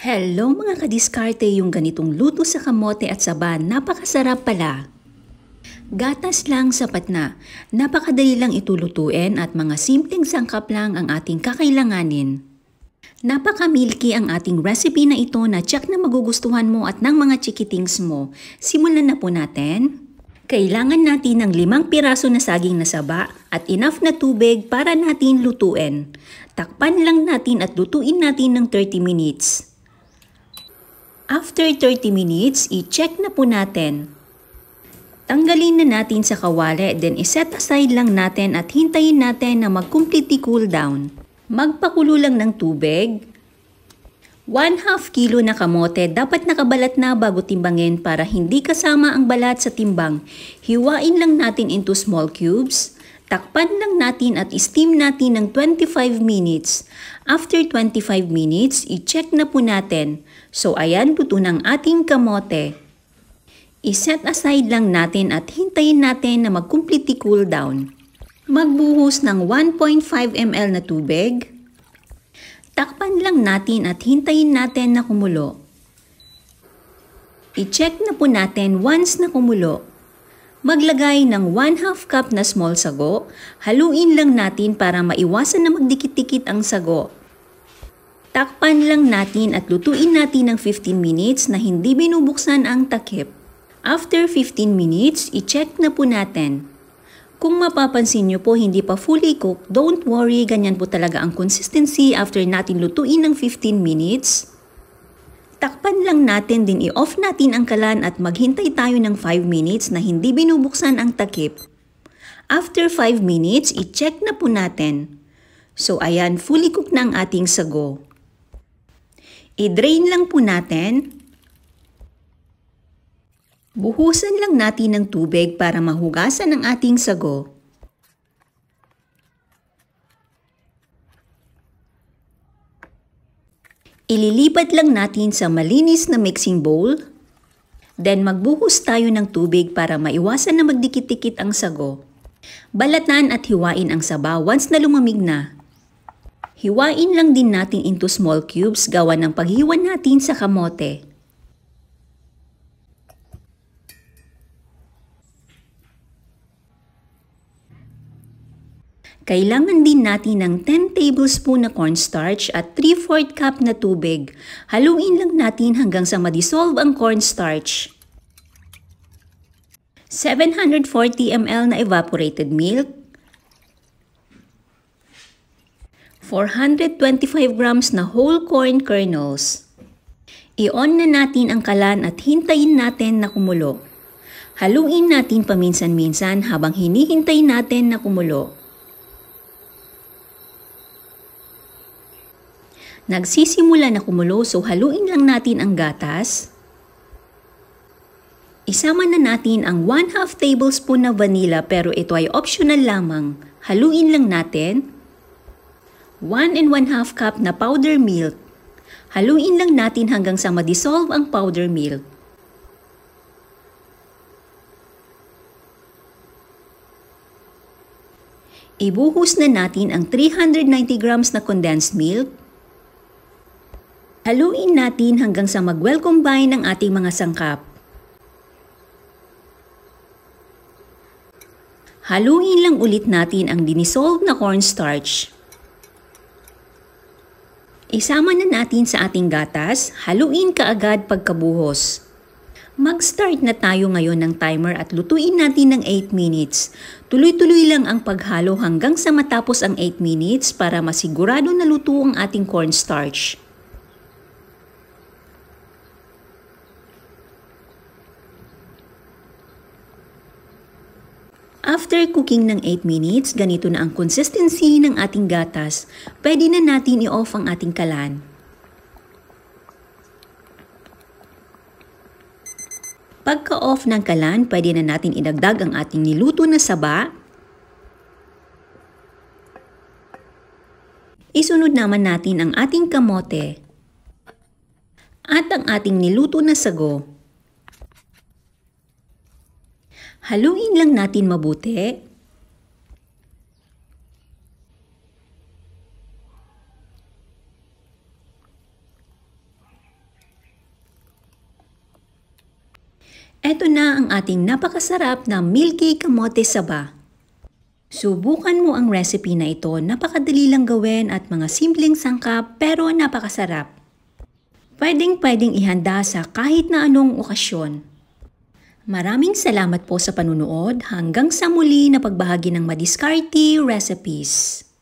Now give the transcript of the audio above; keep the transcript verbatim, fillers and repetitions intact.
Hello mga kadiskarte, yung ganitong luto sa kamote at saba, napakasarap pala. Gatas lang sapat na, napakadali lang itulutuin at mga simpleng sangkap lang ang ating kakailanganin. Napaka-milky ang ating recipe na ito na tiyak na magugustuhan mo at ng mga chikitings mo. Simulan na po natin. Kailangan natin ng limang piraso na saging na saba at enough na tubig para natin lutuin. Takpan lang natin at lutuin natin ng thirty minutes. After thirty minutes, i-check na po natin. Tanggalin na natin sa kawali, then iset aside lang natin at hintayin natin na mag-completely cool down. Magpakulo lang ng tubig. one half kilo na kamote dapat nakabalat na bago timbangin para hindi kasama ang balat sa timbang. Hiwain lang natin into small cubes. Takpan lang natin at steam natin ng twenty-five minutes. After twenty-five minutes, i-check na po natin. So ayan, luto ng ating kamote. I-set aside lang natin at hintayin natin na mag-completely cool down. Magbuhos ng one point five milliliters na tubig. Takpan lang natin at hintayin natin na kumulo. I-check na po natin once na kumulo. Maglagay ng one half cup na small sago. Haluin lang natin para maiwasan na magdikit-dikit ang sago. Takpan lang natin at lutuin natin ng fifteen minutes na hindi binubuksan ang takip. After fifteen minutes, i-check na po natin. Kung mapapansin nyo po hindi pa fully cooked, don't worry, ganyan po talaga ang consistency after natin lutuin ng fifteen minutes. Takpan lang natin, din i-off natin ang kalan at maghintay tayo ng five minutes na hindi binubuksan ang takip. After five minutes, i-check na po natin. So ayan, fully cooked na ang ating sago. I-drain lang po natin. Buhusan lang natin ng tubig para mahugasan ang ating sago. Ililipat lang natin sa malinis na mixing bowl. Then magbuhos tayo ng tubig para maiwasan na magdikit-dikit ang sago. Balatan at hiwain ang saba once na lumamig na. Hiwain lang din natin into small cubes gawa ng paghiwa natin sa kamote. Kailangan din natin ng ten tablespoon na cornstarch at three fourths cup na tubig. Haluin lang natin hanggang sa ma-dissolve ang cornstarch. seven hundred forty milliliters na evaporated milk. four hundred twenty-five grams na whole corn kernels. I-on na natin ang kalan at hintayin natin na kumulo. Haluin natin paminsan-minsan habang hinihintay natin na kumulo. Nagsisimula na kumulo, so haluin lang natin ang gatas. Isama na natin ang one half tablespoon na vanilla pero ito ay optional lamang. Haluin lang natin. one and one half cup na powder milk. Haluin lang natin hanggang sa ma-dissolve ang powder milk. Ibuhos na natin ang three hundred ninety grams na condensed milk. Haluin natin hanggang sa mag-well combine ang ating mga sangkap. Haluin lang ulit natin ang dinisolve na cornstarch. Isama na natin sa ating gatas, haluin kaagad pagkabuhos. Mag-start na tayo ngayon ng timer at lutuin natin ng eight minutes. Tuloy-tuloy lang ang paghalo hanggang sa matapos ang eight minutes para masigurado na luto ang ating cornstarch. After cooking ng eight minutes, ganito na ang consistency ng ating gatas. Pwede na natin i-off ang ating kalan. Pagka-off ng kalan, pwede na natin idagdag ang ating niluto na saba. Isunod naman natin ang ating kamote at ang ating niluto na sago. Haluin lang natin mabuti. Eto na ang ating napakasarap na milky kamote saba. Subukan mo ang recipe na ito, napakadali lang gawin at mga simpleng sangkap pero napakasarap. Pwedeng-pwedeng ihanda sa kahit na anong okasyon. Maraming salamat po sa panunood, hanggang sa muli na pagbahagi ng madiskarte recipes.